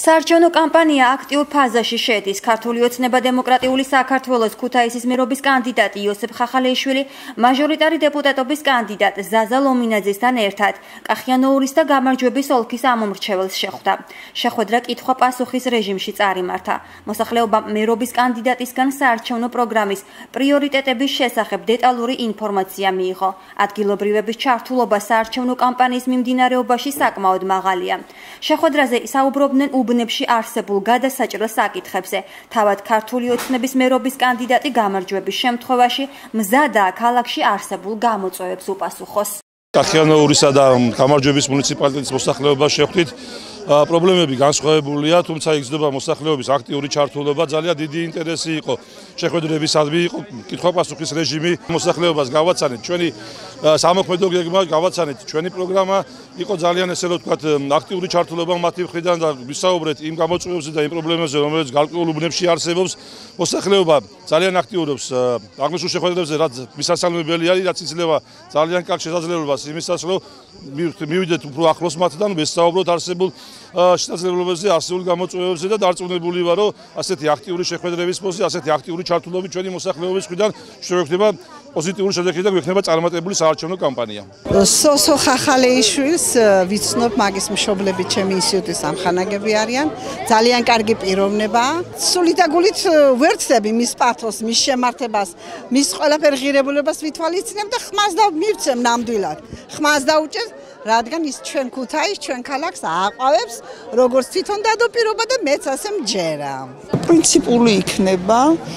საარჩევნო კამპანია აქტიურ ფაზაში შედის. ქართული ოცნება დემოკრატიული საქართველოს ქუთაისის მერობის კანდიდატი იოსებ ხახალეიშვილი მაჟორიტარი დეპუტატობის კანდიდატ ზაზა ლომინაძესთან ერთად კახიანოურის და გამარჯვების ოლქის ამომრჩეველს შეხვდა. შეხვედრა კითხვა-პასუხის რეჟიმში წარიმართა. მოსახლეობამ მერობის კანდიდატისგან საარჩევნო პროგრამის პრიორიტეტების შესახებ დეტალური ინფორმაცია მიიღო. ადგილობრივების ჩართულობა საარჩევნო კამპანიის მიმდინარეობაში საკმაოდ მაღალია. შეხვედრაზე საუბრობდნენ უბნებში არსებულ გადასაჭრელ საკითხებზე. თავად ქართული ოცნების მერობის კანდიდატი გამარჯვების შემთხვევაში მზადაა ქალაქში არსებულ გამოწვევებს უპასუხოს. კახიანოურისა და გამარჯვების მუნიციპალიტეტის მოსახლეობას შეხვდით. პრობლემები განსხვავებულია, თუმცა იგრძნობა მოსახლეობის აქტიური ჩართულობა, ძალიან დიდი ინტერესი იყო შეხვედრებისადმი, იყო კითხვა-პასუხის რეჟიმი, მოსახლეობას გავაცანეთ ჩვენი სამოქმედო გეგმა, გავაცანეთ ჩვენი პროგრამა, იყო ძალიან ესე რომ ვთქვათ აქტიური ჩართულობა მათი მხრიდან და ვისაუბრეთ იმ გამოწვევებზე და იმ პრობლემებზე, რომელიც გარკვეულ უბნებში არსებობს. მოსახლეობა ძალიან აქტიურობს აღნიშნულ შეხვედრებზე, რაც მისასალმებელი არის, რაც იძლევა ძალიან კარგ შესაძლებლობას იმისას, რომ მივიდეთ უფრო ახლოს მათთან, ვესაუბროთ არსებულ შესაძლებლობებზე, არსებულ გამოწვევებზე და დარწმუნებული ვარ, რომ ასეთი აქტიური შეხვედრების ფონზე, ასეთი აქტიური ჩართულობით ჩვენი მოსახლეობის მხრიდან შეგვექნება პოზიტიური შედეგი და გვექნება წარმატებული საარჩევნო კამპანია. სოსო ხახალეიშვილს ვიცნობ, მაგის მშობლები ჩემი ინსტიტუტის ამხანაგები არიან. ძალიან კარგი პიროვნება. სულით და გულით ვერთდები მის პათოს, მის შემართებას, მის ყველაფერ ღირებულებას ვითვალისწინებ და ხმას და მივცემ ნამდვილად. ხმას დაუჭერთ, რადგან ის ჩვენ ქუთაისს, ჩვენ ქალაქს აყვავებს, როგორც თვითონ დადაპირობა და მეც ასე მჯერა. პრინციპული იქნება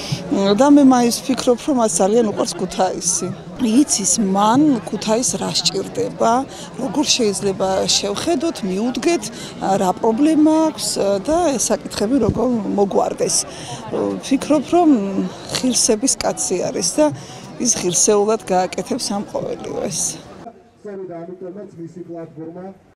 და მე მაინც ვფიქრობ, რომ მას ძალიან უყვარს ქუთაისი. იცის მან ქუთაისს რა სჭირდება, როგორ შეიძლება შევხედოთ, მიუდგეთ, რა პრობლემა აქვს და ეს საკითხები როგორ მოგვარდეს. ვფიქრობ, რომ ღირსების კაცი არის და ის ღირსეულად გააკეთებს ამ ყოველივეს.